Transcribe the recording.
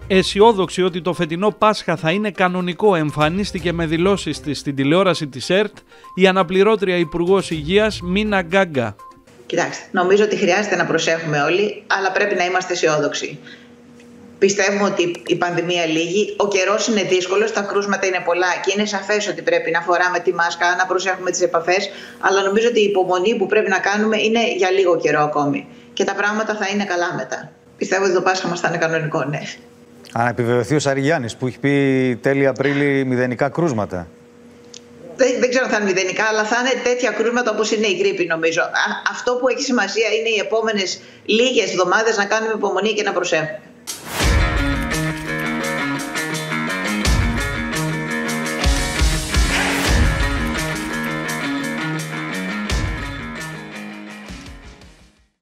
Αισιόδοξη ότι το φετινό Πάσχα θα είναι κανονικό, εμφανίστηκε με δηλώσεις της στην τηλεόραση της ΕΡΤ η αναπληρώτρια Υπουργός Υγείας Μίνα Γκάγκα. Κοιτάξτε, νομίζω ότι χρειάζεται να προσέχουμε όλοι, αλλά πρέπει να είμαστε αισιόδοξοι. Πιστεύουμε ότι η πανδημία λύγει, ο καιρός είναι δύσκολος, τα κρούσματα είναι πολλά και είναι σαφές ότι πρέπει να φοράμε τη μάσκα, να προσέχουμε τις επαφές, αλλά νομίζω ότι η υπομονή που πρέπει να κάνουμε είναι για λίγο καιρό ακόμη. Και τα πράγματα θα είναι καλά μετά. Πιστεύω ότι το Πάσχα μας θα είναι κανονικό, ναι. Αν επιβεβαιωθεί ο Σαριγιάννης που έχει πει τέλη Απρίλη μηδενικά κρούσματα. Δεν ξέρω αν θα είναι μηδενικά, αλλά θα είναι τέτοια κρούσματα όπως είναι η γρίπη, νομίζω. Αυτό που έχει σημασία είναι οι επόμενες λίγες εβδομάδες να κάνουμε υπομονή και να προσέχουμε.